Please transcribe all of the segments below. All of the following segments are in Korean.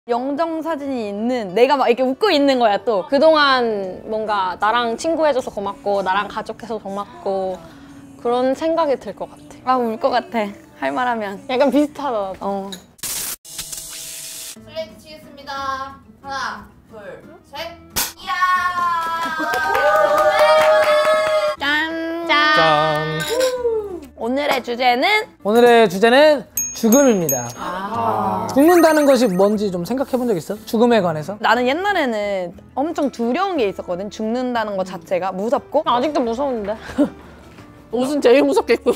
영정 사진이 있는 내가 막 이렇게 웃고 있는 거야 또. 그동안 뭔가 나랑 친구해줘서 고맙고 나랑 가족해서 고맙고 그런 생각이 들 것 같아. 아, 울 것 같아. 할 말하면. 약간 비슷하다. 슬레이트 치겠습니다. 하나, 둘, 셋. 이야! 짠! 짠. 오늘의 주제는 죽음입니다. 죽는다는 것이 뭔지 좀 생각해 본 적 있어? 죽음에 관해서? 나는 옛날에는 엄청 두려운 게 있었거든. 죽는다는 것 자체가 무섭고. 아직도 무서운데. 옷은 제일 무섭겠고.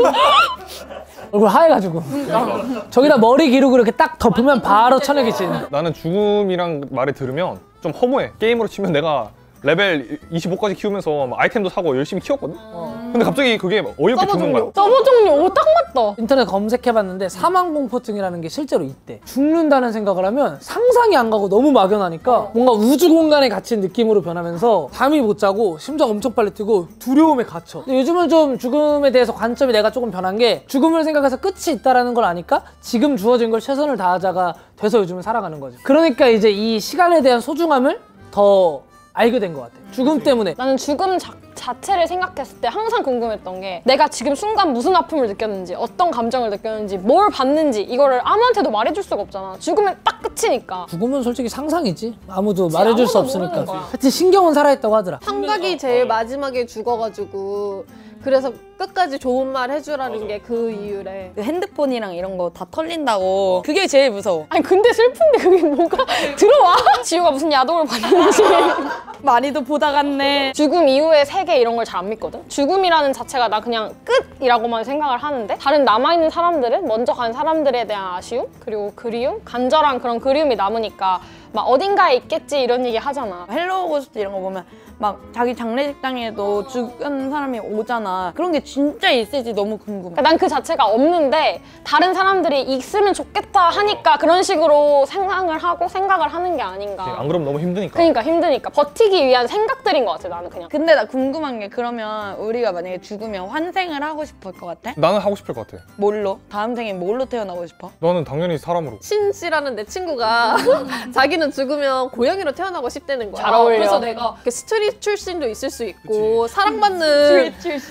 얼굴 하얘가지고 저기다 머리 기르고 이렇게 딱 덮으면 바로 천여귀신. 나는 죽음이랑 말을 들으면 좀 허무해. 게임으로 치면 내가 레벨 25까지 키우면서 막 아이템도 사고 열심히 키웠거든? 근데 갑자기 그게 어이없게 죽는 거야. 서버 종류 오 딱 맞다. 인터넷 검색해봤는데 사망공포증이라는 게 실제로 있대. 죽는다는 생각을 하면 상상이 안 가고 너무 막연하니까 뭔가 우주 공간에 갇힌 느낌으로 변하면서 잠이 못 자고 심장 엄청 빨리 뛰고 두려움에 갇혀. 근데 요즘은 좀 죽음에 대해서 관점이 내가 조금 변한 게 죽음을 생각해서 끝이 있다는 걸 아니까 지금 주어진 걸 최선을 다하자가 돼서 요즘은 살아가는 거지. 그러니까 이제 이 시간에 대한 소중함을 더 알게 된 것 같아. 죽음 때문에. 나는 죽음 자체를 생각했을 때 항상 궁금했던 게 내가 지금 순간 무슨 아픔을 느꼈는지 어떤 감정을 느꼈는지 뭘 봤는지 이거를 아무한테도 말해줄 수가 없잖아. 죽으면 딱 끝이니까. 죽음은 솔직히 상상이지. 아무도 말해줄 수 아무도 없으니까. 모르는 거야. 하여튼 신경은 살아있다고 하더라. 성각이 제일 마지막에 죽어가지고 그래서 끝까지 좋은 말 해주라는 게 그 이유래. 그 핸드폰이랑 이런 거 다 털린다고. 그게 제일 무서워. 아니 근데 슬픈데 그게 뭐가 들어와? 지우가 무슨 야동을 봤는지. 많이도 보다 갔네. 죽음 이후의 세계 이런 걸 잘 안 믿거든? 죽음이라는 자체가 나 그냥 끝이라고만 생각을 하는데 다른 남아있는 사람들은 먼저 간 사람들에 대한 아쉬움? 그리고 그리움? 간절한 그런 그리움이 남으니까 막 어딘가에 있겠지 이런 얘기 하잖아. 헬로우 고스트 이런 거 보면 막 자기 장례식장에도 죽은 사람이 오잖아. 그런 게 진짜 있을지 너무 궁금해. 그러니까 난 그 자체가 없는데 다른 사람들이 있으면 좋겠다 하니까 그런 식으로 생각을 하는 게 아닌가. 안 그러면 너무 힘드니까. 그러니까 힘드니까 버티기 위한 생각들인 것 같아 나는 그냥. 근데 나 궁금한 게 그러면 우리가 만약에 죽으면 환생을 하고 싶을 것 같아? 나는 하고 싶을 것 같아. 뭘로? 다음 생에 뭘로 태어나고 싶어? 너는 당연히 사람으로. 신 씨라는 내 친구가 자기는 죽으면 고양이로 태어나고 싶다는 거야. 잘 어울려. 그래서 내가 스트릿 출신도 있을 수 있고 사랑받는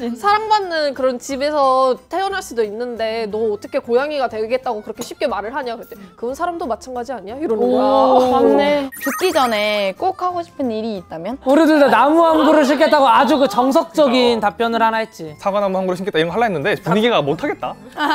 그런 집에서 태어날 수도 있는데 너 어떻게 고양이가 되겠다고 그렇게 쉽게 말을 하냐 그랬더니 그건 사람도 마찬가지 아니야? 이러는 거야. 맞네. 죽기 전에 꼭 하고 싶은 일이 있다면? 우리들 다 나무 한 그루 심겠다고 아주 그 정석적인 답변을 하나 했지. 사과나무 한 그루 심겠다 이런 거 하려 했는데 분위기가 못하겠다.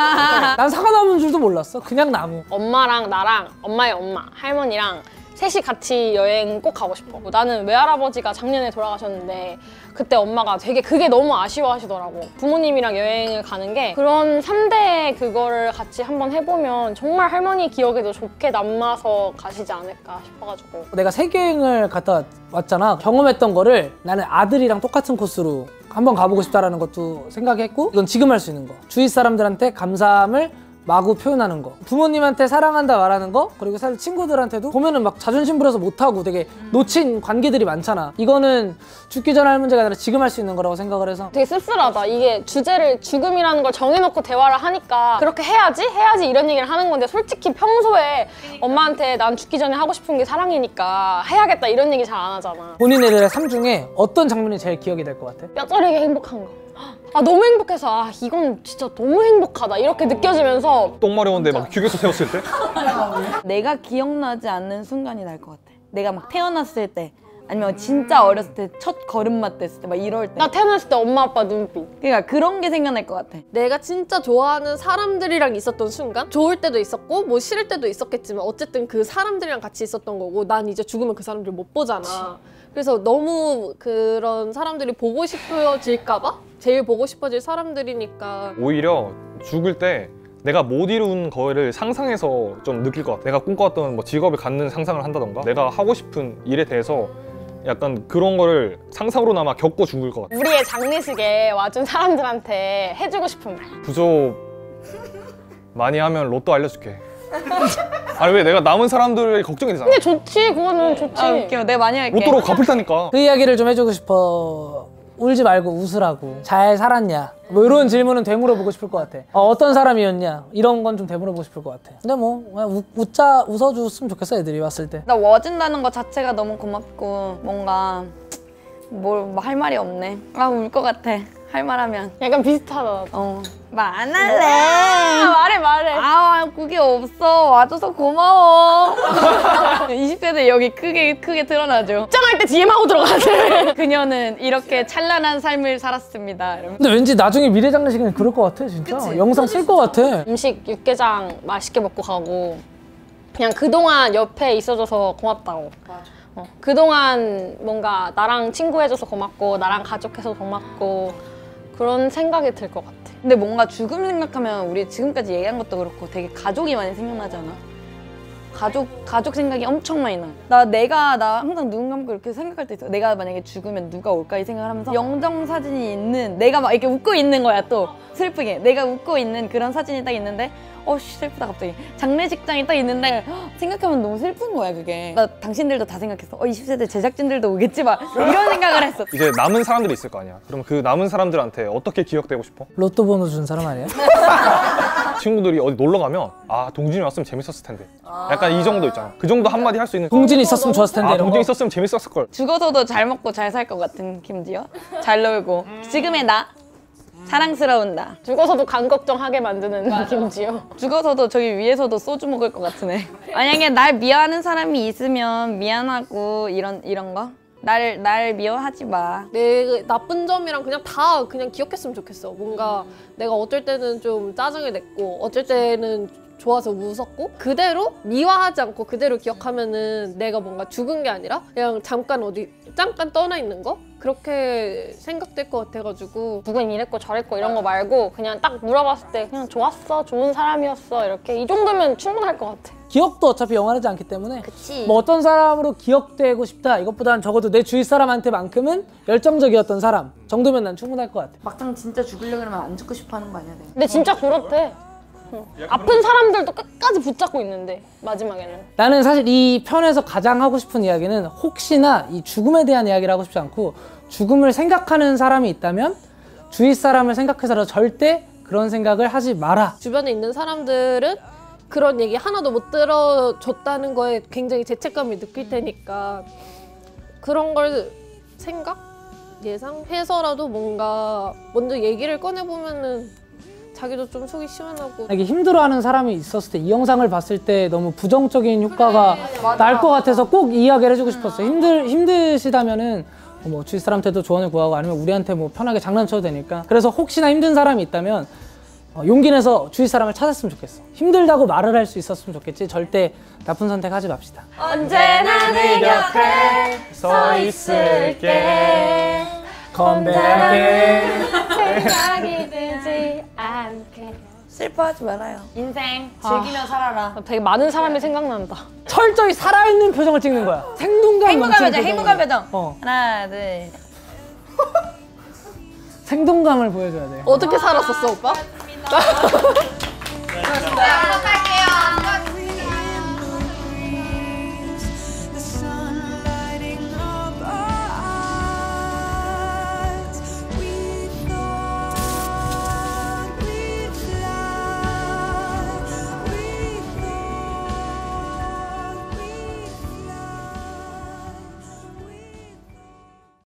난 사과나무인 줄도 몰랐어. 그냥 나무. 엄마랑 나랑 엄마의 엄마, 할머니랑 셋이 같이 여행 꼭 가고 싶어. 나는 외할아버지가 작년에 돌아가셨는데 그때 엄마가 되게 그게 너무 아쉬워하시더라고. 부모님이랑 여행을 가는 게 그런 3대 그거를 같이 한번 해보면 정말 할머니 기억에도 좋게 남아서 가시지 않을까 싶어가지고. 내가 세계여행을 갔다 왔잖아. 경험했던 거를 나는 아들이랑 똑같은 코스로 한번 가보고 싶다라는 것도 생각했고 이건 지금 할 수 있는 거. 주위 사람들한테 감사함을 마구 표현하는 거, 부모님한테 사랑한다 말하는 거, 그리고 사실 친구들한테도 보면은 막 자존심 부려서 못하고 되게 놓친 관계들이 많잖아. 이거는 죽기 전에 할 문제가 아니라 지금 할 수 있는 거라고 생각을 해서 되게 씁쓸하다. 이게 주제를 죽음이라는 걸 정해놓고 대화를 하니까 그렇게 해야지 이런 얘기를 하는 건데 솔직히 평소에 엄마한테 난 죽기 전에 하고 싶은 게 사랑이니까 해야겠다 이런 얘기 잘 안 하잖아. 본인의 삶 중에 어떤 장면이 제일 기억이 될 것 같아? 뼈저리게 행복한 거. 아 너무 행복해서 아 이건 진짜 너무 행복하다 이렇게 느껴지면서 똥 마려운데 막 휴게소 세웠을 때? 내가 기억나지 않는 순간이 날 것 같아. 내가 막 태어났을 때 아니면 진짜 어렸을 때 첫 걸음마 뗐을 때 막 이럴 때. 나 태어났을 때 엄마 아빠 눈빛. 그러니까 그런 게 생각날 것 같아. 내가 진짜 좋아하는 사람들이랑 있었던 순간? 좋을 때도 있었고 뭐 싫을 때도 있었겠지만 어쨌든 그 사람들이랑 같이 있었던 거고 난 이제 죽으면 그 사람들 못 보잖아. 그래서 너무 그런 사람들이 보고 싶어질까 봐? 제일 보고 싶어질 사람들이니까. 오히려 죽을 때 내가 못 이룬 거를 상상해서 좀 느낄 것 같아. 내가 꿈꿔왔던 뭐 직업을 갖는 상상을 한다던가 내가 하고 싶은 일에 대해서 약간 그런 거를 상상으로나마 겪고 죽을 것 같아. 우리의 장례식에 와준 사람들한테 해주고 싶은 말. 부조 많이 하면 로또 알려줄게. 아니 왜 내가 남은 사람들이 걱정이 되잖아. 근데 좋지 그거는 좋지. 아 웃겨. 내가 많이 할게. 로또로 갚을 테니까. 그 이야기를 좀 해주고 싶어. 울지 말고 웃으라고. 잘 살았냐? 뭐 이런 질문은 되물어보고 싶을 것 같아. 어떤 사람이었냐? 이런 건 좀 되물어보고 싶을 것 같아. 근데 뭐 그냥 웃어줬으면 좋겠어, 애들이 왔을 때. 나 와준다는 것 자체가 너무 고맙고 뭔가 뭐 할 말이 없네. 아, 울 것 같아. 할 말하면. 약간 비슷하다. 말 안 할래. 말해. 아, 그게 없어. 와줘서 고마워. 20대들 여기 크게 드러나죠. 입장할 때 DM 하고 들어가세요. 그녀는 이렇게 찬란한 삶을 살았습니다. 이러면. 근데 왠지 나중에 미래 장례식은 그럴 것 같아, 진짜. 그치? 영상 쓸 것 같아. 음식 육개장 맛있게 먹고 가고 그냥 그동안 옆에 있어줘서 고맙다고. 맞아. 그동안 뭔가 나랑 친구해줘서 고맙고 나랑 가족해서 고맙고 그런 생각이 들 것 같아. 근데 뭔가 죽음 생각하면 우리 지금까지 얘기한 것도 그렇고 되게 가족이 많이 생각나지 않아? 가족 생각이 엄청 많이 나. 나 항상 눈 감고 이렇게 생각할 때 있어. 내가 만약에 죽으면 누가 올까 이 생각을 하면서 영정 사진이 있는 내가 막 이렇게 웃고 있는 거야. 또 슬프게 내가 웃고 있는 그런 사진이 딱 있는데 슬프다 갑자기. 장례식장이 딱 있는데 생각하면 너무 슬픈 거야 그게. 나 당신들도 다 생각했어. 20세대 제작진들도 오겠지 막 이런 생각을 했어. 이제 남은 사람들이 있을 거 아니야. 그럼 그 남은 사람들한테 어떻게 기억되고 싶어? 로또 번호 준 사람 아니야? 친구들이 어디 놀러 가면 동진이 왔으면 재밌었을 텐데. 약간 이 정도 있잖아. 그 정도 한마디 할 수 있는. 동진이 있었으면 좋았을 텐데. 이런 동진이 거. 있었으면 재밌었을 걸. 죽어서도 잘 먹고 잘 살 것 같은 김지연. 잘 놀고 지금의 나 사랑스러운다. 죽어서도 간 걱정하게 만드는 김지효. 죽어서도 저기 위에서도 소주 먹을 것 같은 애. 만약에 날 미워하는 사람이 있으면 미안하고 이런 거? 날 미워하지 마. 내 나쁜 점이랑 그냥 다 그냥 기억했으면 좋겠어. 뭔가 내가 어쩔 때는 좀 짜증을 냈고 어쩔 때는 좋아서 웃었고 그대로 미화하지 않고 그대로 기억하면은 내가 뭔가 죽은 게 아니라 그냥 잠깐 떠나 있는 거? 그렇게 생각될 것 같아가지고 누군 이랬고 저랬고 이런 거 말고 그냥 딱 물어봤을 때 그냥 좋았어, 좋은 사람이었어 이렇게 이 정도면 충분할 것 같아. 기억도 어차피 영원하지 않기 때문에 그치. 뭐 어떤 사람으로 기억되고 싶다 이것보다는 적어도 내 주위 사람한테만큼은 열정적이었던 사람 정도면 난 충분할 것 같아. 막상 진짜 죽으려고 그러면 안 죽고 싶어 하는 거 아니야 내가. 근데 진짜 그렇대. 아픈 사람들도 끝까지 붙잡고 있는데 마지막에는. 나는 사실 이 편에서 가장 하고 싶은 이야기는 혹시나 이 죽음에 대한 이야기를 하고 싶지 않고 죽음을 생각하는 사람이 있다면 주위 사람을 생각해서라도 절대 그런 생각을 하지 마라. 주변에 있는 사람들은 그런 얘기 하나도 못 들어줬다는 거에 굉장히 죄책감을 느낄 테니까 그런 걸 예상해서라도 뭔가 먼저 얘기를 꺼내보면은 자기도 좀 속이 시원하고. 이게 힘들어하는 사람이 있었을 때 이 영상을 봤을 때 너무 부정적인 효과가 날 것 같아서 꼭 이야기를 해주고 싶었어요. 힘드시다면은 뭐 주위 사람한테도 조언을 구하고 아니면 우리한테 뭐 편하게 장난쳐도 되니까. 그래서 혹시나 힘든 사람이 있다면 용기 내서 주위 사람을 찾았으면 좋겠어. 힘들다고 말을 할 수 있었으면 좋겠지 절대 나쁜 선택하지 맙시다. 언제나 내 곁에 서 있을게. 컴백해. 생각이 들지 않게. 슬퍼하지 말아요. 인생 즐기며 살아라. 되게 많은 사람이 생각난다. 철저히 살아있는 표정을 찍는 거야. 생동감 행복한 넘치는 표정, 행복한 표정. 어. 하나, 둘. 생동감을 보여줘야 돼. 어떻게 살았었어 오빠? 고맙습니다.